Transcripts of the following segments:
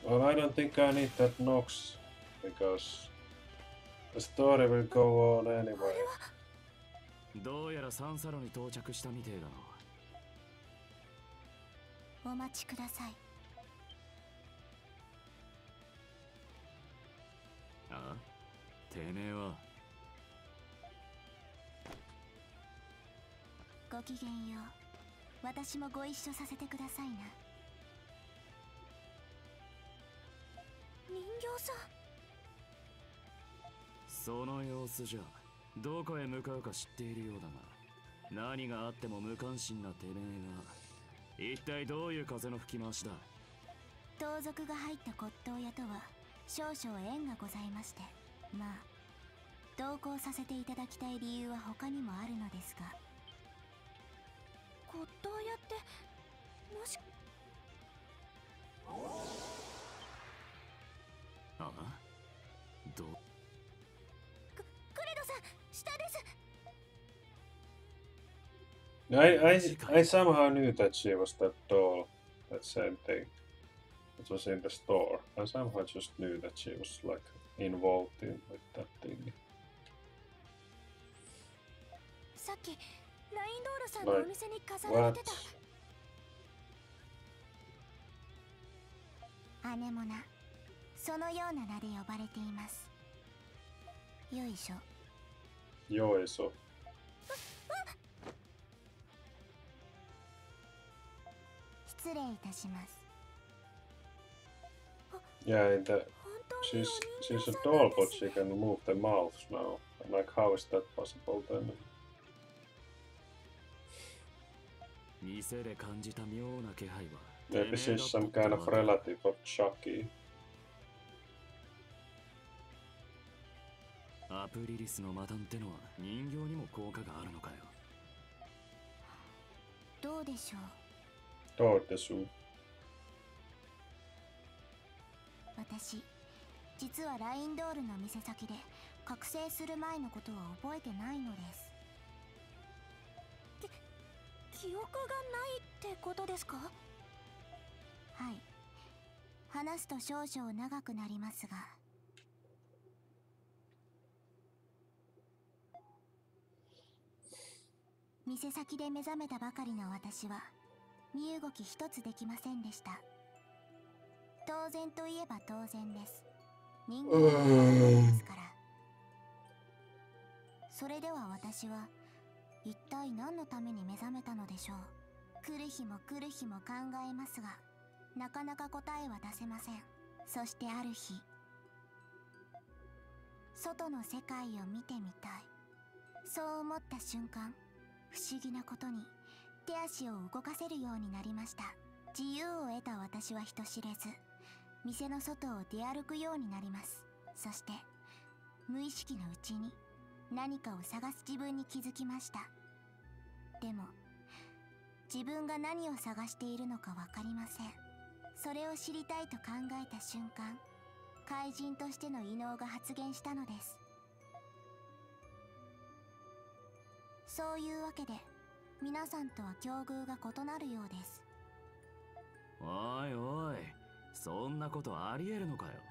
Well, I don't think I need that Nox because the story will go on anyway. どうやらサンサロに到着したみてえだな。 お待ちください。 あ？てめえは。 ごきげんよう。私もご一緒させてくださいな。人形さん。 その様子じゃどこへ向かうか知っているようだが、何があっても無関心なてめえが一体どういう風の吹き回しだ。 盗賊が入った骨董屋とは少々縁がございまして、まあ同行させていただきたい理由は他にもあるのですが。骨董屋ってもしああ？どう？ クレドさん、下です。 I somehow knew that she was that doll, that same thing. It was in the store. I somehow just knew that she was like involved in with that thing. さっきラインドールさんのお店に飾られてた。姉もな、そのような名で呼ばれています。よいしょ。 よいしょ。 失礼いたします。 Yeah, she's a doll, but she can move the mouth now. Like, how is that possible then? 店で感じた妙な気配は。 Maybe she's some kind of relative of Chucky. アプリリスのマタンってのは人形にも効果があるのかよ。 どうでしょう。 どうでしょう。 私、実はラインドールの店先で覚醒する前のことは覚えてないのです。記憶がないってことですか？はい。話すと少々長くなりますが。店先で目覚めたばかりの私は身動き一つできませんでした。当然といえば当然です。人間ですから。それでは私は一体何のために目覚めたのでしょう。来る日も来る日も考えますが、なかなか答えは出せません。そしてある日、外の世界を見てみたい、そう思った瞬間、不思議なことに手足を動かせるようになりました。自由を得た私は人知れず、店の外を出歩くようになります。そして無意識のうちに何かを探す自分に気づきました。でも自分が何を探しているのか分かりません。それを知りたいと考えた瞬間、怪人としての異能が発現したのです。そういうわけで皆さんとは境遇が異なるようです。 おいおい、そんなことありえるのかよ。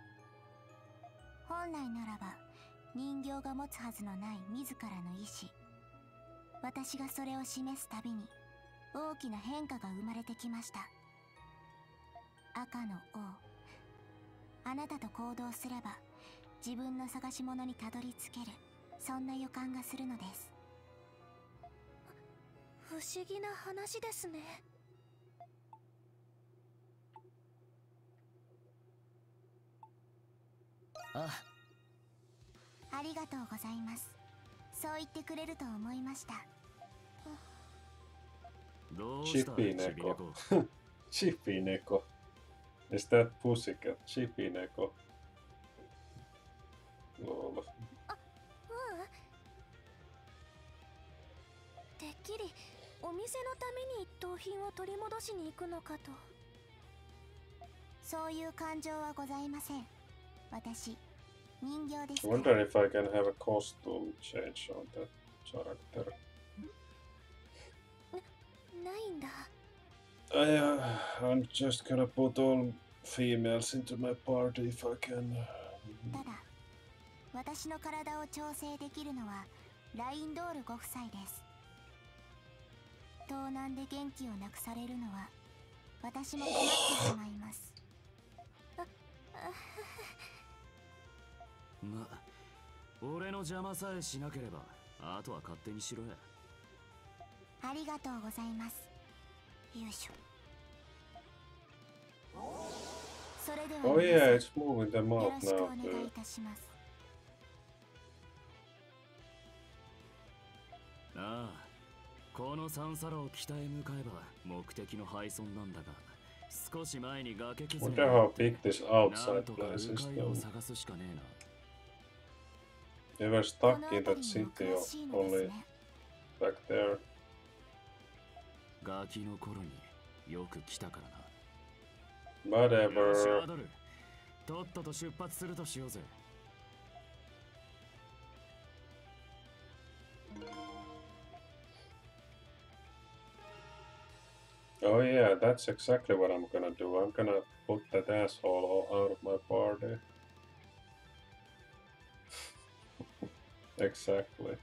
本来ならば人形が持つはずのない自らの意志、私がそれを示すたびに大きな変化が生まれてきました。赤の王、あなたと行動すれば自分の探し物にたどり着ける、そんな予感がするのです。不思議な話ですね。ありがとうございます。そう言ってくれると思いました。 どうした？ チビ猫。チビ猫。Is that pussycat? チビ猫。 てっきりお店のために一等品を取り戻しに行くのかと。そういう感情はございません。私、人形です。 I wonder if I can have a costume change on that character. ないんだ。 I'm just gonna put all females into my party if I can. ただ私の体を調整できるのはラインドールご夫妻です。盗難で元気をなくされるのは私も困ってしまいます。 ま、俺の邪魔さえしなければあとは勝手にしろや。 ありがとうございます。よいしょ。それでは Oh yeah, it's moving them よ out ろしくお now 願い too. いたします。 ああ、この三皿を北へ向かえば目的の廃村なんだが、少し前に崖崩 Wonder れ how があって big this なん outside とか place 迂 is 回を though. 探すしかねえ They were こ stuck の in 辺 that りに city お詳しいのです only ね。 back there. な。ガキの頃によく来たからな。よし、 Whatever. アドル。とっとと出発するとしようぜ。 Oh yeah, that's exactly what I'm gonna do. I'm gonna put that asshole out of my party. Exactly.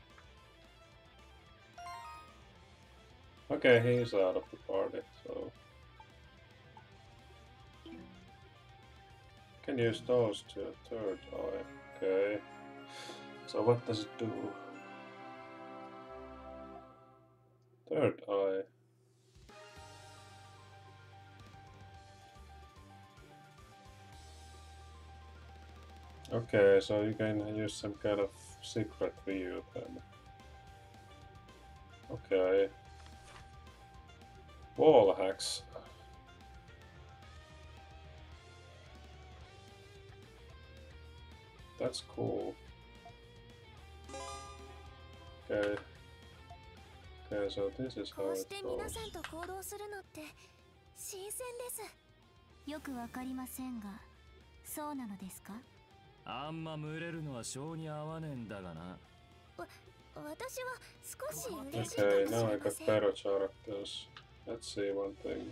Okay, he's out of the party, so... Can use those to a third eye. Okay. So what does it do? Third eye. Okay, so you can use some kind of secret view then. Okay. Wall hacks. That's cool. Okay. Okay, so this is how こうし it て皆 goes. さんと行動するのって新鮮です。よくわかりませんが、そうなのですか？ あんま群れるのは性に合わねえんだがな。 私は少し嬉しいか Okay, もし now I れま got せん。 better characters. Let's see one thing.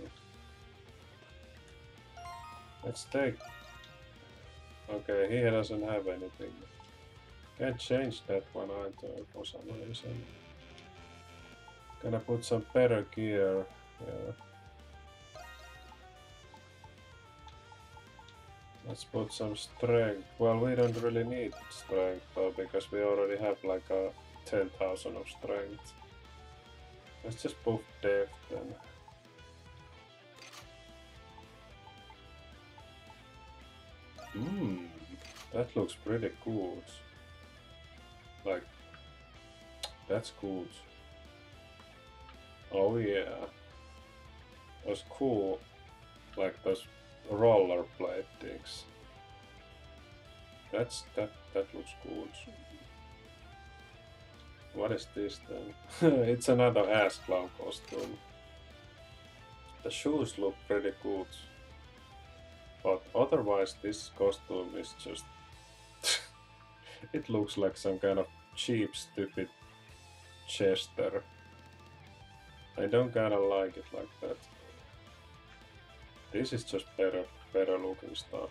Let's take... Okay, he doesn't have anything. Can't change that one either for some reason. Gonna put some better gear here. Let's put some strength. Well, we don't really need strength though, because we already have like a 10,000 of strength. Let's just put depth then. That looks pretty good. Like, that's good. Oh yeah. Those cool, like those rollerblade things. That looks good. What is this then? It's another ass clown costume. The shoes look pretty good. But otherwise this costume is just... it looks like some kind of cheap, stupid Chester. I don't kinda like it like that. This is just better looking stuff.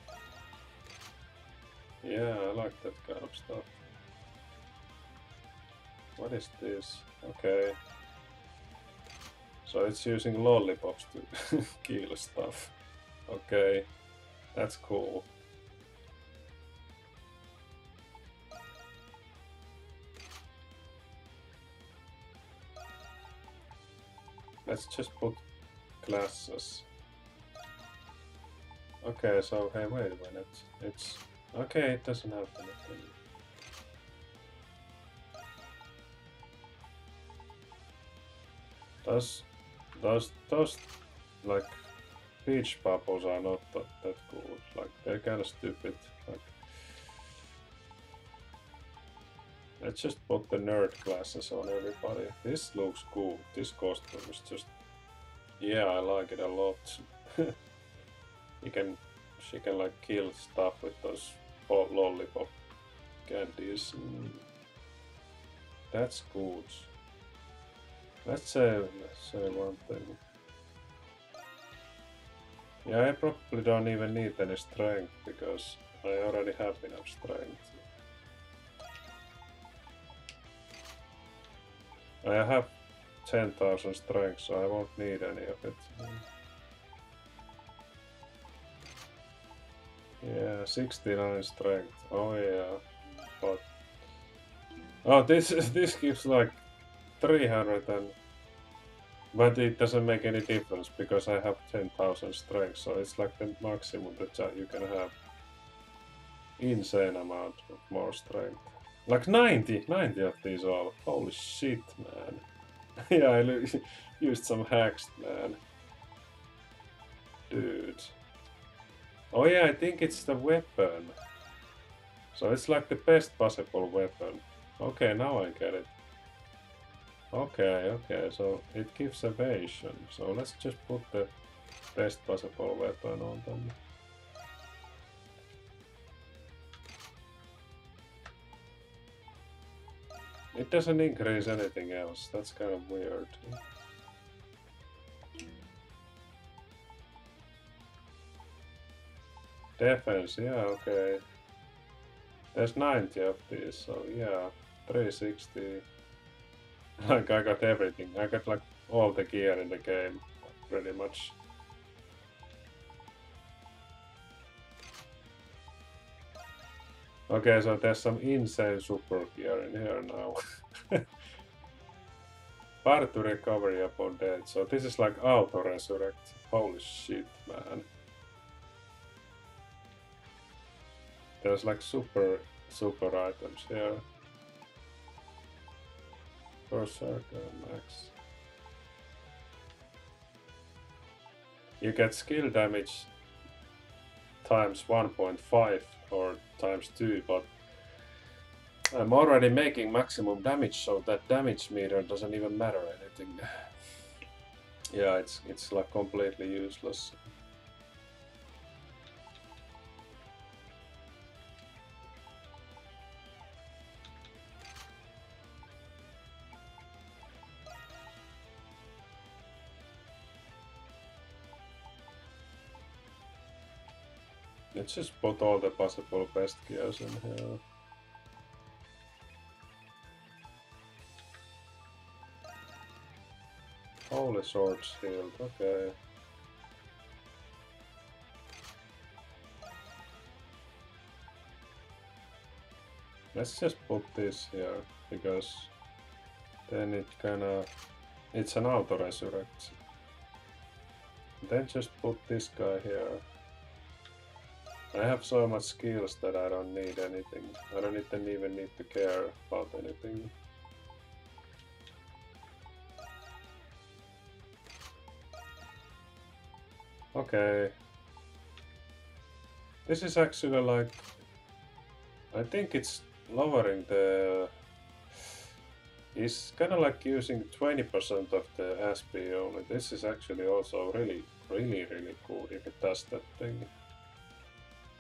Yeah, I like that kind of stuff. What is this? Okay. So it's using lollipops to kill stuff. Okay, that's cool. Let's just put classes. Okay, so hey, wait a minute. It's okay. It doesn't have anything. Those like peach bubbles are not that good. Like they're kind of stupid. Like, let's just put the nerd classes on everybody. This looks cool. This costume is just, yeah, I like it a lot. She can like kill stuff with those lollipop candies. That's good. Let's say one thing. Yeah, I probably don't even need any strength because I already have enough strength. I have 10,000 strength, so I won't need any of it. Yeah, 69 strength. Oh yeah, but oh, this gives like 300 and. But it doesn't make any difference because I have 10,000 strength, so it's like the maximum that you can have. Insane amount of more strength. Like 90 of these all. Holy shit, man. Yeah, I used some hacks, man. Dude. Oh yeah, I think it's the weapon. So it's like the best possible weapon. Okay, now I get it. Okay, so it gives evasion. So let's just put the best possible weapon on them. It doesn't increase anything else. That's kind of weird. Defense, yeah, okay. There's 90 of these, so yeah, 360. Like I got everything. I got like all the gear in the game, pretty much. Okay, so there's some insane super gear in here now. Part to recovery upon death. So this is like auto resurrect. Holy shit, man. There's like super items here. Berserker max. You get skill damage times 1.5 or times 2, but I'm already making maximum damage, so that damage meter doesn't even matter anything. Yeah, it's like completely useless. Let's just put all the possible best gears in here. Holy sword shield, okay. Let's just put this here, because then it's an auto resurrect. Then just put this guy here. I have so much skills that I don't need anything. I don't even need to care about anything. Okay. This is actually like... I think it's lowering the... It's kind of like using 20% of the SP only. This is actually also really cool if it does that thing.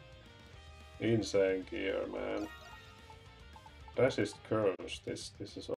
Insane gear, man. Resist curves. This is